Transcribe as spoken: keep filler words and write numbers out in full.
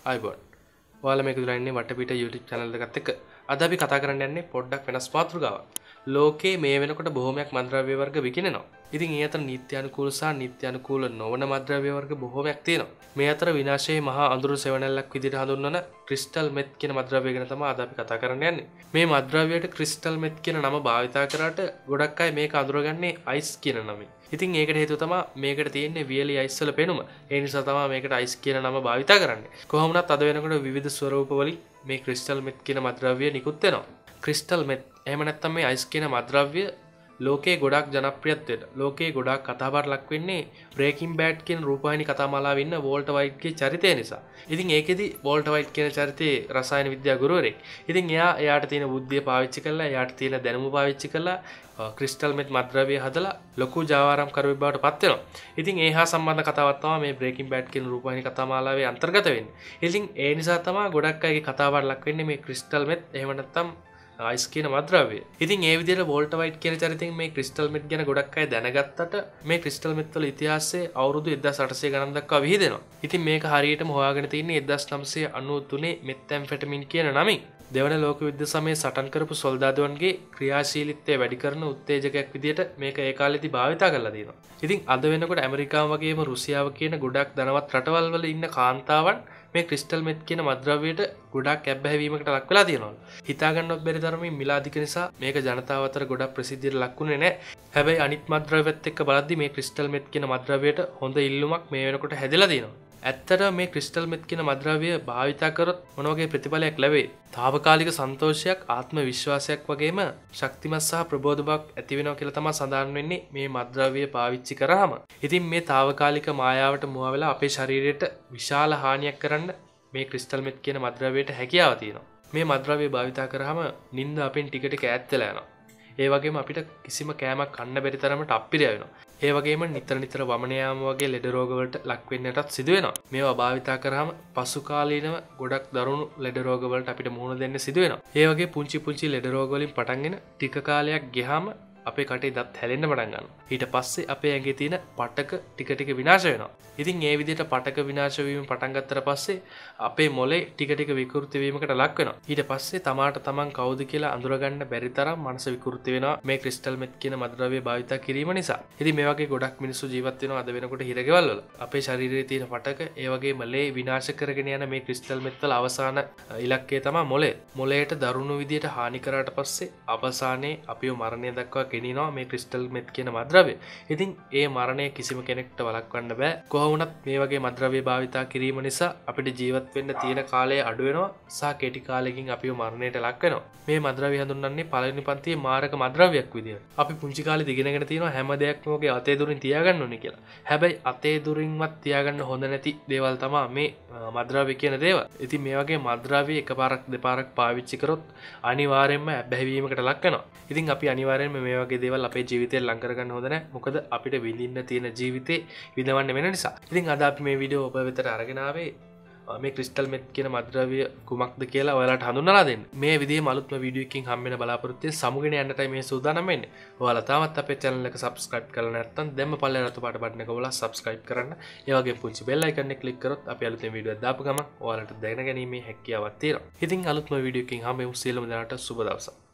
අයිබෝන්. ඔයාලා මේක දුරා ඉන්නේ වටපිට YouTube channel එකත් එක්ක. අද අපි කතා කරන්න යන්නේ පොඩ්ඩක් වෙනස් මාතෘකාවක්. ලෝකයේ මේ වෙනකොට බොහොමයක් මත්ද්‍රව්‍ය වර්ග විකිනෙනවා. ඉතින් ඒ අතර නිත්‍ය අනුකූල සහ නිත්‍ය අනුකූල නොවන මත්ද්‍රව්‍ය වර්ග බොහොමයක් තියෙනවා. මේ අතර විනාශයේ මහා අඳුරු සෙවණැල්ලක් විදිහට හඳුන්වන ක්‍රිස්ටල් මෙත් කියන මත්ද්‍රව්‍ය ගැන තමයි අද අපි කතා කරන්න යන්නේ. මේ මත්ද්‍රව්‍යයට ක්‍රිස්ටල් මෙත් කියන නම භාවිතා කරාට ගොඩක් අය මේක අඳුරගන්නේ අයිස් කියන නමින්. ඉතින් ඒකට හේතුව තමයි මේකට තියෙන්නේ වියලි අයිස් වල පෙනුම. ඒ නිසා තමයි මේකට අයිස් කියන නම භාවිතා කරන්නේ. කොහොම වුණත් අද වෙනකොට විවිධ ස්වරූප වලින් මේ ක්‍රිස්ටල් මෙත් කියන මත්ද්‍රව්‍ය නිකුත් වෙනවා. ක්‍රිස්ටල් මෙත් එහෙම නැත්නම් මේ අයිස් කියන මත්ද්‍රව්‍ය ලෝකේ ගොඩක් ජනප්‍රියත්වයට ලෝකේ ගොඩක් කතාබහට ලක් වෙන්නේ බ්‍රේකින් බෑඩ් කියන රූපවාහිනී කතාමාලාවේ ඉන්න වෝල්ටර් වයිට්ගේ චරිතය නිසා. ඉතින් ඒකෙදි වෝල්ටර් වයිට් කියන චරිතේ රසායන විද්‍යා ගුරුවරයෙක්. ඉතින් එයා එයාට තියෙන බුද්ධිය පාවිච්චි කරලා එයාට තියෙන දැනුම පාවිච්චි කරලා ක්‍රිස්ටල් මෙත් මත්ද්‍රව්‍ය හදලා ලොකු ජාවාරම්කරුවෙක් බවට පත් වෙනවා. ඉතින් ඒ හා සම්බන්ධ කතාවක් තමයි මේ බ්‍රේකින් බෑඩ් කියන රූපවාහිනී කතාමාලාවේ අන්තර්ගත වෙන්නේ. ඉතින් ඒ නිසා තමයි ගොඩක් අයගේ කතාබහට ලක් වෙන්නේ මේ ක්‍රිස්ටල් මෙත් එහෙම නැත්නම් අයිස් කියන මත්ද්‍රව්‍ය. ඉතින් ඒ විදිහට වෝල්ටර් වයිට් කියන චරිතයෙන් මේ ක්‍රිස්ටල් මෙත් ගැන ගොඩක් අය දැනගත්තට මේ ක්‍රිස්ටල් මෙත් වල ඉතිහාසය අවුරුදු එක්දාස් අටසිය ගණන් දක්වා විහිදෙනවා. ඉතින් මේක හරියටම හොයාගෙන තින්නේ එක්දාස් නවසිය අනූ තුනේ මෙත්ඇම්ෆෙටමින් කියන නමින්. දෙවන ලෝක යුද්ධ සමයේ සටන් කරපු සොල්දාදුවන්ගේ ක්‍රියාශීලීත්වය වැඩි කරන උත්තේජකයක් විදිහට මේක ඒ කාලෙදී භාවිතා කරලා තියෙනවා. ඉතින් අද වෙනකොට ඇමරිකාව වගේම රුසියාව කියන ගොඩක් ධනවත් රටවල් වල ඉන්න කාන්තාවන් මේ ක්‍රිස්ටල් මෙත් කියන මත්ද්‍රව්‍යයට ගොඩක් ඇබ්බැහිවීමකට ලක් වෙලා තියෙනවා. හිතා ගන්නවත් බැරි තරමින් මිල අධික නිසා මේක ජනතාව අතර ගොඩක් ප්‍රසිද්ධියට ලක්ුණේ නැහැ. හැබැයි අනිත් මත්ද්‍රව්‍යත් එක්ක බලද්දි මේ ක්‍රිස්ටල් මෙත් කියන මත්ද්‍රව්‍යයට හොඳ ඉල්ලුමක් මේ වෙනකොට හැදලා තියෙනවා. ඇත්තට මේ ක්‍රිස්ටල් මෙත් කියන මත්ද්‍රව්‍ය භාවිතා කරොත් මොන වගේ ප්‍රතිඵලයක් ලැබේ? తాවකාලික සන්තෝෂයක්, ආත්ම විශ්වාසයක් වගේම ශක්තිමත් සහ ප්‍රබෝධ බවක් ඇති වෙනවා කියලා තමයි සඳහන් වෙන්නේ මේ මත්ද්‍රව්‍ය පාවිච්චි කරාම. ඉතින් මේ తాවකාලික මායාවට මුවා වෙලා අපේ ශරීරයට විශාල හානියක් කරන්න මේ ක්‍රිස්ටල් මෙත් කියන මත්ද්‍රව්‍යයට හැකියාව තියෙනවා. මේ මත්ද්‍රව්‍ය භාවිතා කරාම නිින්ද අපෙන් ටික ටික ඈත් වෙලා යනවා. ඒ වගේම අපිට කිසිම කෑමක් කන්න බැරි තරමට අප්පිරිය වෙනවා. ඒ වගේම නිතර නිතර වමන යාම වගේ ලෙඩ රෝග වලට ලක් වෙන්නටත් සිදු වෙනවා. මේවා භාවිතා කරාම පසු කාලීනව ගොඩක් දරුණු ලෙඩ රෝග වලට අපිට මුහුණ දෙන්න සිදු වෙනවා. ඒ වගේ පුංචි පුංචි ලෙඩ රෝග වලින් පටන්ගෙන ටික කාලයක් ගියාම අපේ කටේ දත් හැලෙන්න පටන් ගන්නවා. ඊට පස්සේ අපේ ඇඟේ තියෙන පටක ටික ටික විනාශ වෙනවා. ඉතින් මේ විදිහට පටක විනාශ වීම පටන් ගත්තට පස්සේ අපේ මොලේ ටික ටික විකෘති වීමකට ලක් වෙනවා. ඊට පස්සේ තමාට තමන් කවුද කියලා අඳුරගන්න බැරි තරම් මනස විකෘති වෙනවා මේ ක්‍රිස්ටල් මෙත් කියන මත්ද්‍රව්‍ය භාවිතා කිරීම නිසා. ඉතින් මේ වගේ ගොඩක් මිනිස්සු ජීවත් වෙනවා අද වෙනකොට හිරගෙවල් වල. අපේ ශරීරයේ තියෙන පටක ඒ වගේ මොලේ විනාශ කරගෙන යන මේ ක්‍රිස්ටල් මෙත් වල අවසාන ඉලක්කය තමයි මොලේ. මොලේට දරුණු විදියට හානි කරාට පස්සේ අවසානයේ අපිව මරණය දක්වා ගෙනිනවා මේ ක්‍රිස්ටල් මෙත් කියන මත්ද්‍රව්‍ය. ඉතින් ඒ මරණය කිසිම කෙනෙක්ට වළක්වන්න බෑ. කොහොමුණත් මේ වගේ මත්ද්‍රව්‍ය භාවිතා කිරීම නිසා අපිට ජීවත් වෙන්න තියෙන කාලය අඩු වෙනවා සහ කෙටි කාලෙකින් අපිව මරණයට ලක් වෙනවා. මේ මත්ද්‍රව්‍ය හඳුන්වන්නේ පළවෙනි පන්තියේ මාරක මත්ද්‍රව්‍යයක් විදියට. අපි පුංචි කාලේ දිගෙනගෙන තියෙනවා හැම දෙයක්ම ඔගේ අතේ දුරින් තියාගන්න ඕනේ කියලා. හැබැයි අතේ දුරින්වත් තියාගන්න හොඳ නැති දේවල් තමයි මේ මත්ද්‍රව්‍ය කියන දේවල්. ඉතින් මේ වගේ මත්ද්‍රව්‍ය එකපාරක් දෙපාරක් පාවිච්චි කරොත් අනිවාර්යයෙන්ම ඇබ්බැහිවීමකට ලක් වෙනවා. ඉතින් අපි අනිවාර්යයෙන්ම මේ වගේ දේවල් අපේ ජීවිතේ ලං කරගන්න හොඳ නැහැ. මොකද අපිට විඳින්න තියෙන ජීවිතේ විඳවන්න වෙන නිසා. ඉතින් අද අපි මේ වීඩියෝ ඔබ වෙතට අරගෙන ආවේ මේ ක්‍රිස්ටල් මෙත් කියන මත්ද්‍රව්‍ය කුමක්ද කියලා ඔයාලට හඳුන්වලා දෙන්න. මේ විදිහේ අලුත්ම වීඩියෝ එකකින් හම්බ වෙන බලාපොරොත්තු වෙන සමුගෙන යන්නටයි මේ සූදානම් වෙන්නේ. ඔයාලා තාමත් අපේ channel එක subscribe කරලා නැත්නම් දැම්ම පල්ලේ රතු පාට බටන් එක ඔයාලා subscribe කරන්න. ඒ වගේම පුංචි bell icon එක click කරොත් අපි අලුතෙන් වීඩියෝ එකක් දාපු ගමන් ඔයාලට දැන ගැනීමේ හැකියාවක් තියෙනවා. ඉතින් අලුත්ම වීඩියෝ එකකින් හම්බ වෙමු. සියලුම දෙනාට සුබ දවසක්.